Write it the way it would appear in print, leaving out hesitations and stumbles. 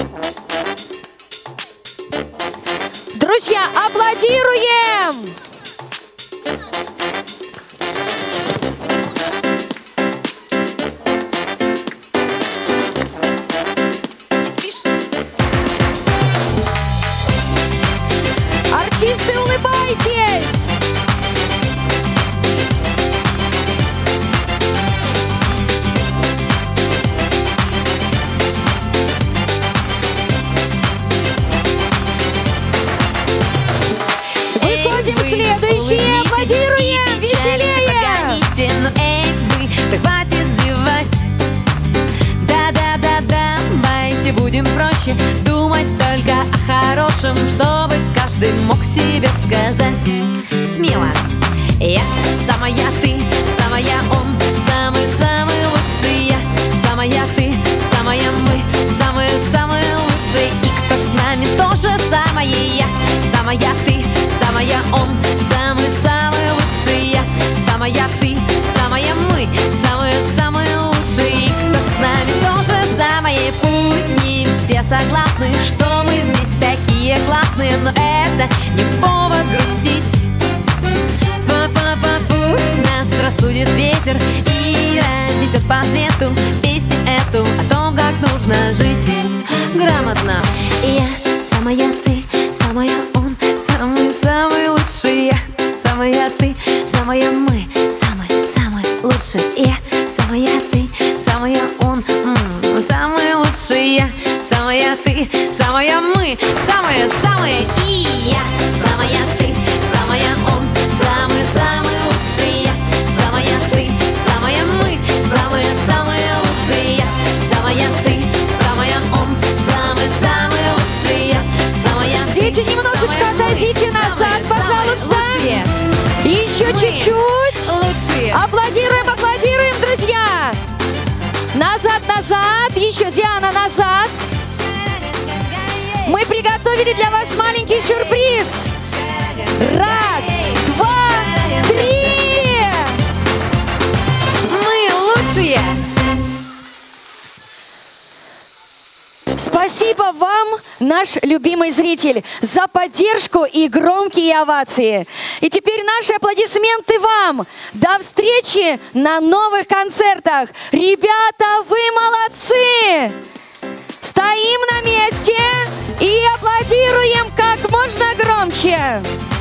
Друзья, аплодируем! Артисты, улыбайтесь! Выходим в следующие, аплодируем, веселее! Хватит зевать. Да-да-да-да, давайте будем проще думать только о хорошем, чтобы каждый мог себе сказать смело: я самая ты, самая он, самый-самый лучший я, самая ты, самая мы, самые-самые лучшие. И кто с нами тоже самое я, самая ты, самая он, самый-самый лучший я, самая ты, самая мы, самые-самые лучшие. И кто с нами тоже самое, пусть не все согласны, что мы здесь такие классные, но это не повод грустить. Пусть нас рассудит ветер и разнесет по свету песню эту о том, как нужно жить грамотно. Я самая ты, самая он, самый-самый лучший я, самая ты, самая мы, самый-самый лучший я, самая ты, самая он, самый лучший я, самая ты, самая мы, самые-самые. И я самая ты, самая он, самый-самый лучший я, самая ты, самая мы, самые-самые лучшие я, самая ты, самая он, самый-самый лучший я, самая ты. Дети, немножечко отойдите назад, пожалуйста. Еще чуть-чуть. Аплодируем, аплодируем, друзья. Назад, назад. Еще, Диана, назад. Мы приготовили для вас маленький сюрприз. Раз, два, три. Мы лучшие. Спасибо вам, наш любимый зритель, за поддержку и громкие овации. И теперь наши аплодисменты вам. До встречи на новых концертах. Ребята, вы молодцы! Стоим на месте и аплодируем как можно громче.